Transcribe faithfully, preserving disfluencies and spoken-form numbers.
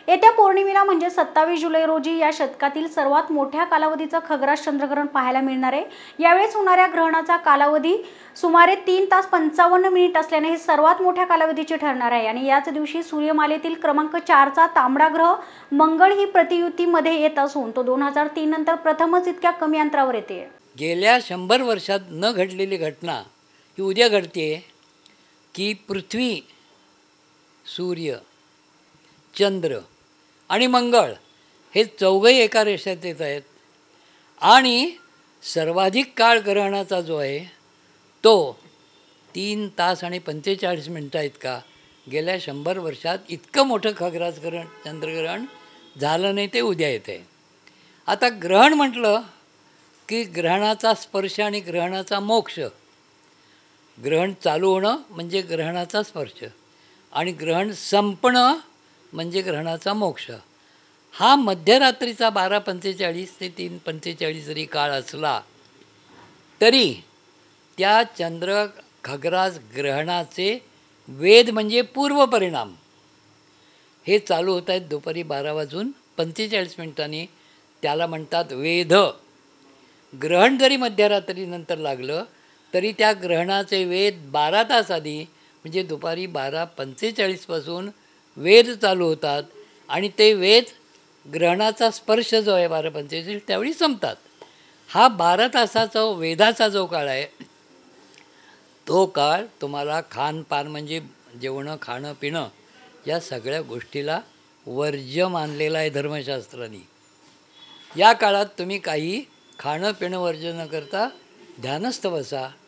येत्या पौर्णिमेला म्हणजे सत्तावीस जुलै रोजी या शतकातील सर्वात मोठ्या कालावधीचं खग्रास चंद्रग्रहण पाहायला मिळणार आहे। यावेळेस होणाऱ्या ग्रहणाचा कालावधी सुमारे तीन तास पंचावन्न मिनिट असल्याने हे सर्वात मोठ्या कालावधीचे ठरणार आहे आणि याच दिवशी सूर्यमालेतील क्रमांक चार चा तांबडा ग्रह मंगळ ही प्रतियुतीमध्ये येत असून तो दोन हजार तीन नंतर प्रथमच इतक्या कमी अंतरावर येते। गेल्या शंभर वर्षात न घडलेली घटना ही उद्या घडते की पृथ्वी, सूर्य, चंद्र आणि मंगळ हे चौघही एका रेषेत येत आहेत आणि सर्वाधिक काळ ग्रहणाचा जो आहे तो तीन तास आणि पंचेचाळीस मिनटं इतका गेल्या शंभर वर्षात इतकं मोठं खग्रास ग्रहण चंद्रग्रहण झालं नाही, ते उद्या येते। आता ग्रहण म्हटलं की ग्रहणाचा स्पर्श आणि ग्रहणाचा मोक्ष। ग्रहण चालू होणं म्हणजे ग्रहणाचा स्पर्श आणि ग्रहण संपणं म्हणजे ग्रहणाचा मोक्ष। हा मध्यरात्रीचा बारा पंचेचाळीस ते तीन पंचेचाळीस जरी काळ असला तरी त्या चंद्र खग्रास ग्रहणाचे वेध म्हणजे पूर्वपरिणाम हे चालू होत आहेत दुपारी बारा वाजून पंचेचाळीस मिनिटांनी, त्याला म्हणतात वेध। ग्रहण जरी मध्यरात्रीनंतर लागलं तरी त्या ग्रहणाचे वेध बारा तास आधी म्हणजे दुपारी बारा पंचेचाळीसपासून वेध चालू होतात आणि ते वेध ग्रहणाचा स्पर्श जो आहे बारा पंचेचाळीस त्यावेळी संपतात। हा बारा तासाचा वेधाचा जो काळ आहे तो काळ तुम्हाला खानपान म्हणजे जेवणं खाणं पिणं या सगळ्या गोष्टीला वर्ज्य मानलेला आहे धर्मशास्त्राने। या काळात तुम्ही काही खाणं पिणं वर्ज्य न करता ध्यानस्थ बसा।